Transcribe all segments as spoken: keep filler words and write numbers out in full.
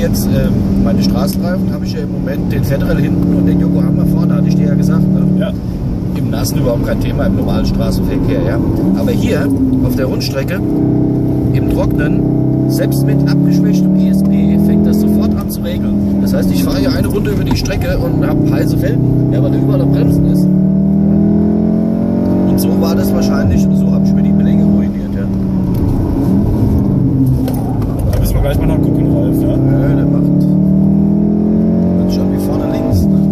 jetzt ähm, meine Straßenreifen, habe ich ja im Moment den Federal hinten und den Yokohama vorne, hatte ich dir ja gesagt. Ne? Ja. Im Nassen überhaupt kein Thema, im normalen Straßenverkehr. Ja? Aber hier auf der Rundstrecke, im Trocknen, selbst mit abgeschwächtem E S P, fängt das sofort an zu regeln. Das heißt, ich fahre hier eine Runde über die Strecke und habe heiße Felgen, ja, weil da überall noch Bremsen ist. Und so war das wahrscheinlich, so habe ich mir die Beläge ruiniert. Ja. Da müssen wir gleich mal nachgucken, Ralf. Ja? Ja, der macht das schon wie vorne links. Ne?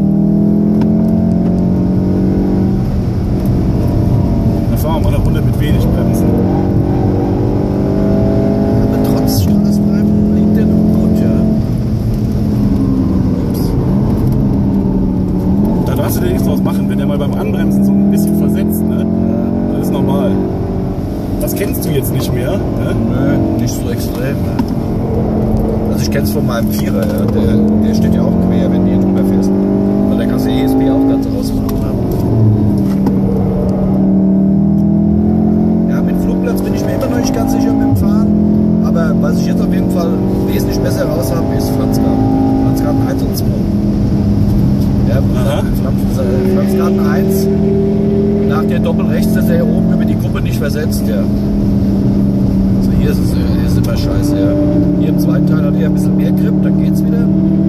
Dann fahren wir mal eine Runde mit wenig Bremsen. Aber trotz Straßenreifen liegt der noch gut, ja. Ups. Da darfst du dir nichts draus machen, wenn der mal beim Anbremsen so ein bisschen versetzt, ne? Das ist normal. Das kennst du jetzt nicht mehr, ne? Nö, nicht so extrem. Ne? Also ich kenn's von meinem Vierer, ja. der, der steht ja auch quer, wenn du hier drüber fährst. Weil da kannst du E S P auch ganz rausfahren. Ne? Ja, mit Flugplatz bin ich mir immer noch nicht ganz sicher mit dem Fahren. Aber was ich jetzt auf jeden Fall wesentlich besser raus habe, ist Pflanzgarten. Pflanzgarten eins und zwei. Ja, Pflanz, Pflanzgarten eins, nach der Doppelrechts, dass er hier oben über die Kuppe nicht versetzt. Ja. Also hier ist es hier ist immer scheiße. Ja. Hier im zweiten Teil hat er ein bisschen mehr Grip, dann geht's wieder.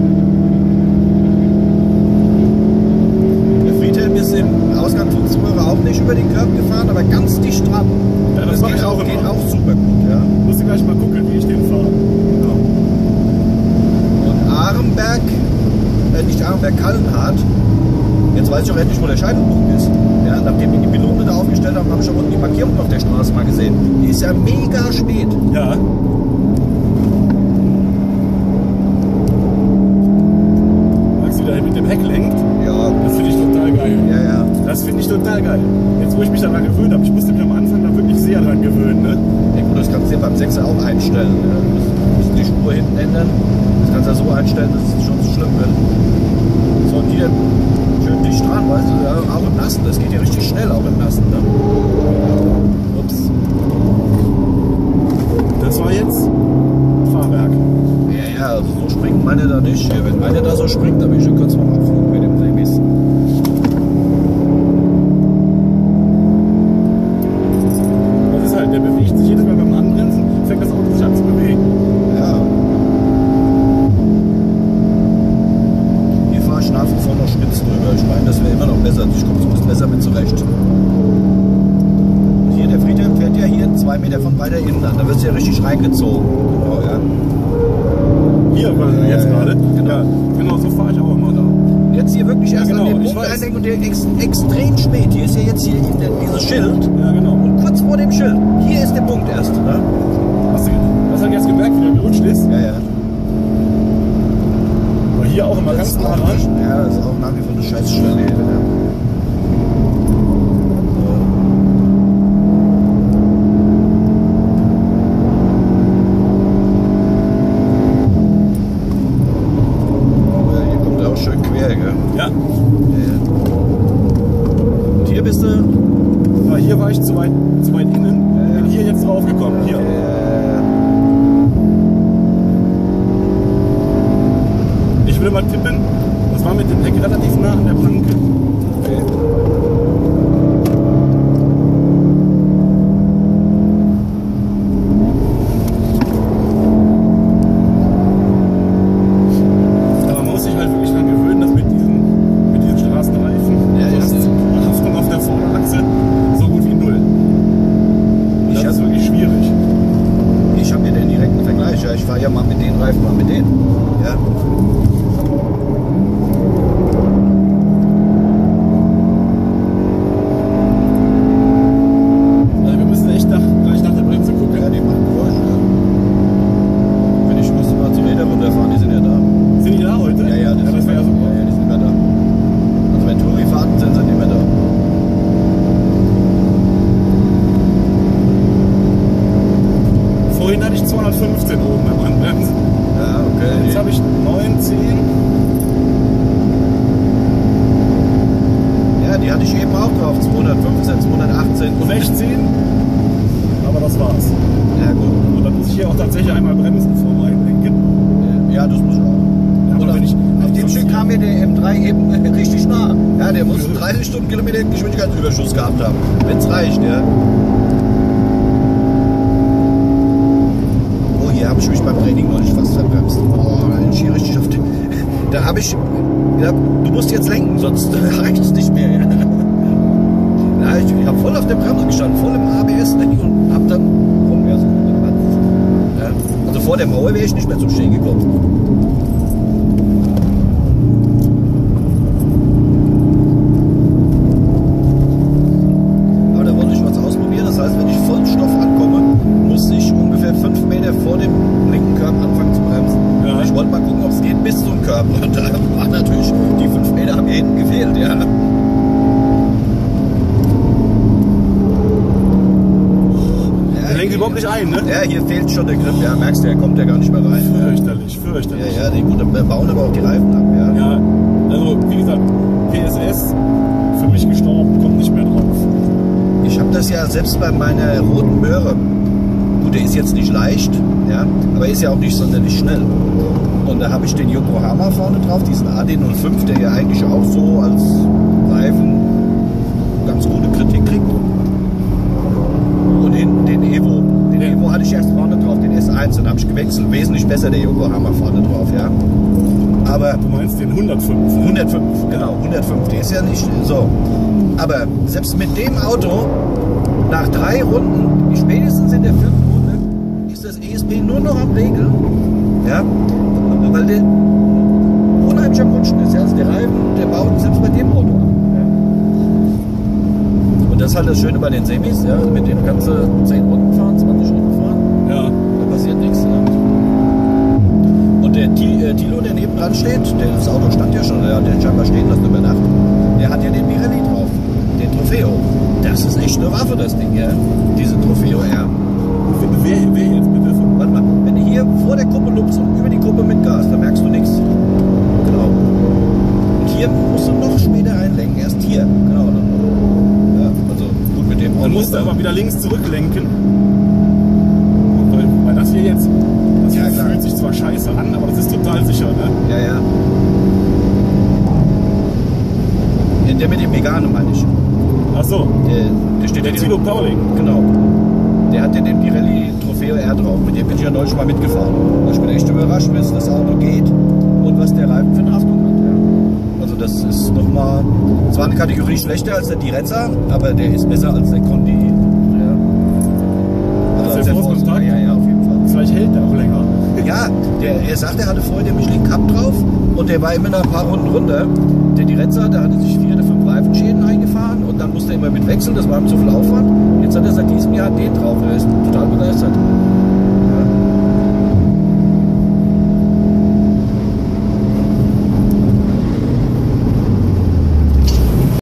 Der Friedhelm ist im Ausgang Fuchsröhre auch nicht über den Körper gefahren, aber ganz dicht dran. Ja, das, das geht, ich auch, auch, geht immer. auch super gut. Ja. Musst du gleich mal gucken, wie ich den fahre. Genau. Und Arenberg, äh, nicht Arenberg, Kallenhardt. Jetzt weiß ich auch endlich, wo der Scheitelpunkt ist. Ja, nachdem wir die Pylone da aufgestellt haben, habe ich auch unten die Markierung auf der Straße mal gesehen. Die ist ja mega spät. Ja. Magst du da mit dem Heck lenkt? Ja, Das finde ich total geil. ja, ja. Das finde ich total geil. Jetzt, wo ich mich daran gewöhnt habe, ich musste mich am Anfang da wirklich sehr dran gewöhnen. Ne? Ja gut, das kannst du ja beim Sechser auch einstellen. Ja. Du musst die Spur hinten ändern. Das kannst du ja so einstellen, dass es schon zu schlimm wird. So, und hier schön dicht dran, weißt du, ja, auch im Nassen. Das geht ja richtig schnell, auch im Nassen. Ne? Ups. Das war jetzt Fahrwerk. Ja, ja, also so springt meine da nicht. Ja, wenn meine da so springt, dann bin ich schon kurz vorm Abflug mit dem Semis. Das ist halt, der bewegt sich jedes Mal beim Anbremsen, fängt das Auto sich an zu bewegen. Ja. Hier fahre ich nach wie vor noch spitz drüber. Ich meine, das wäre immer noch besser. Ich komme zumindest besser mit zurecht. Und hier, der Friedhelm fährt ja hier zwei Meter von weiter innen an. Da wird es ja richtig reingezogen. Genau, ja. Hier waren wir jetzt Ja, gerade. genau. Ja, genau, so fahre ich auch immer. Und jetzt hier wirklich erst Ja, genau, an den ich Punkt weiß. einlenken und der ex extrem spät. Hier ist ja jetzt hier in der, dieses Schild. Ja, genau. Und kurz vor dem Schild, hier ist der Punkt erst. Ne? Hast du, hast du jetzt gemerkt, wie der gerutscht ist? Ja, ja. Aber hier auch immer ganz Das ist nah auch, ran. ja, das ist auch nach wie vor eine Scheißstelle hier. Ja. Aber hier kommt er auch schön quer, gell? Ja. Ja. Und hier bist du. Aber hier war ich zu weit, zu weit innen. Ja, ja. Bin hier jetzt draufgekommen. Hier. Äh, Ich würde mal tippen, das war mit dem Heck relativ nah an der Planke. okay. Aber man muss sich halt wirklich daran gewöhnen, dass mit diesen, mit diesen Straßenreifen Ja, du ja. hast eine Haftung auf der Vorderachse so gut wie null. Und Ich das ist hab- wirklich schwierig. Ich habe hier den direkten Vergleich. Ja. Ich fahre ja mal mit den Reifen, mal mit denen. Ja. Also wir müssen echt nach, gleich nach der Bremse gucken. Ja, die machen Geräusche. Ja. Wenn ich müsste mal zu Räder runterfahren, die sind ja da. Sind die da heute? Ja, ja, das wäre ja super. Ja, ja, die sind immer da. Also wenn Touri-Fahrten sind, sind die immer da. Vorhin hatte ich zweihundertfünfzehn oben beim Anbremsen. Ja, okay. Jetzt habe ich neun, zehn. Ja, die hatte ich eben auch drauf. zweihundertfünfzehn, zweihundertachtzehn. Und sechzehn. Aber das war's. Ja, gut. Und dann muss ich hier auch tatsächlich einmal bremsen vorm Einlenken. Ja, das muss ich auch. Ja, aber Und auf, wenn ich- auf dem Stück kam mir der M drei eben richtig nah. Ja, der muss dreißig Stundenkilometer Geschwindigkeitsüberschuss gehabt haben. Wenn's reicht, ja. Oh, hier habe ich mich beim Training noch nicht fast verbremst. Oh, da bin ich hier richtig auf den. Da habe ich gedacht, du musst jetzt lenken, sonst reicht es nicht mehr. Ja. Ja, ich ich habe voll auf der Bremse gestanden, voll im A B S und hab dann komm, ja, so, ja. Also vor der Mauer wäre ich nicht mehr zum Stehen gekommen. Aber da wollte ich was ausprobieren. Das heißt, wenn ich Vollstoff ankomme, muss ich ungefähr fünf Meter vor dem linken Körper anfangen zu bremsen. Ja. Ich wollte mal gucken, ob es geht bis zum Körper. Und da war natürlich, die fünf Meter haben mir hinten gefehlt, ja. Der lenkt überhaupt nicht ein, ne? Ja, hier fehlt schon der Grip, ja, merkst du, er kommt ja gar nicht mehr rein. Fürchterlich, fürchterlich. Ja, ja, die gut, dann bauen aber auch die Reifen ab, ja. Ja, also wie gesagt, P S S für mich gestorben, kommt nicht mehr drauf. Ich habe das ja selbst bei meiner roten Möhre. Gut, der ist jetzt nicht leicht, ja, aber ist ja auch nicht sonderlich schnell. Und da habe ich den Yokohama vorne drauf, diesen A D null fünf, der ja eigentlich auch so als Reifen ganz gute Kritik kriegt. Und hinten den Evo. Den Evo hatte ich erst vorne drauf, den S eins, dann habe ich gewechselt. Wesentlich besser der Yokohama vorne drauf, ja. Aber Du meinst den hundertfünf? hundertfünf, genau, hundertfünf, der ist ja nicht so. Aber selbst mit dem Auto, nach drei Runden, spätestens in der vierten Runde, ist das E S P nur noch am Regeln, ja, weil der unheimlich am Rutschen ist, ja, also der Reifen, der baut selbst bei dem Auto ab. Ja. Und das ist halt das Schöne bei den Semis, ja, mit denen kannst du zehn Runden fahren, zwanzig Runden fahren, Ja. da passiert nichts. Ja. Und der Ti- äh, Tilo, der neben dran steht, der, das Auto stand ja schon, der hat den scheinbar stehen lassen über Nacht, der hat ja den Pirelli drauf, den Trofeo. Das ist echt eine Waffe, das Ding, ja, diese Trofeo R. Wer, wer jetzt bitte? Warte mal, wenn du hier vor der Kuppe lupst und über die Kuppe mit Gas, dann merkst du nichts. Genau. Und hier musst du noch später einlenken, erst hier. Genau. Ja, also gut mit dem Auto. Dann musst du aber wieder links zurücklenken. Weil, weil das hier jetzt, das Ja, hier klar. fühlt sich zwar scheiße an, aber das ist total sicher, ne? Ja, ja. Ja, der mit dem Megane meine ich. Ach so, Der, der steht der ja Tilo direkt- Pauling. Genau. Der hat ja den Pirelli Trofeo R drauf. Mit dem bin ich ja neulich mal mitgefahren. Ich bin echt überrascht, wie es das Auto geht und was der Reifen für eine Haftung hat. Ja. Also das ist nochmal, zwar eine Kategorie schlechter als der Direzza, aber der ist besser als der Conti. Ja. Also Als der Force Contact? Ja, ja, auf jeden Fall. Vielleicht hält der auch länger. Ja, der, er sagt, er hatte vorher den Michelin Cup drauf und der war immer nach ein paar Runden runter. Der Direzza, der hatte sich vier oder fünf Reifenschäden eingefahren und dann musste er immer mit wechseln, das war ihm zu viel Aufwand. Jetzt hat er seit diesem Jahr den drauf, er ist total begeistert.